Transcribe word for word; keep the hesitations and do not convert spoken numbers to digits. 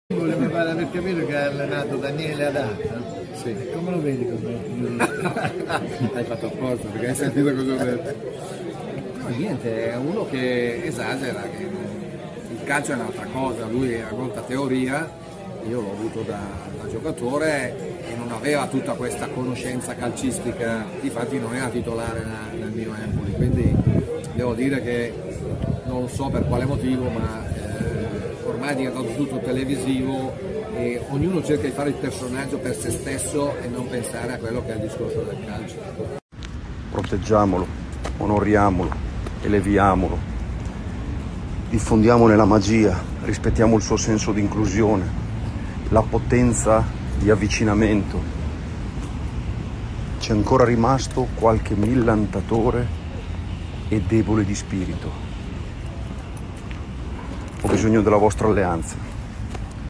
Volevo fare per capire che ha allenato Daniele Adatta. Sì. Come lo vedi così? Hai fatto apposta perché hai sentito cosa ho detto. No, niente, è uno che esagera, che il calcio è un'altra cosa, lui ha molta teoria, io l'ho avuto da, da giocatore e non aveva tutta questa conoscenza calcistica, difatti non era titolare nel mio Empoli, quindi devo dire che non so per quale motivo, ma eh, ormai è diventato tutto televisivo e ognuno cerca di fare il personaggio per se stesso e non pensare a quello che è il discorso del calcio. Proteggiamolo, onoriamolo, eleviamolo, diffondiamone la magia, rispettiamo il suo senso di inclusione, la potenza di avvicinamento. C'è ancora rimasto qualche millantatore e debole di spirito. Ho bisogno della vostra alleanza.